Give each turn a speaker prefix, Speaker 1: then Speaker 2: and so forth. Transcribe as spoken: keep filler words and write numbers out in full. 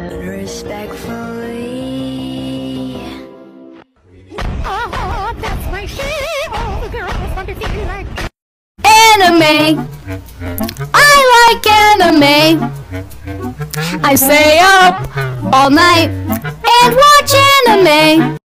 Speaker 1: respectfully.
Speaker 2: Oh, that's my shit. All the girls want to see you like
Speaker 3: Anime. I like anime. I stay up all night and watch anime.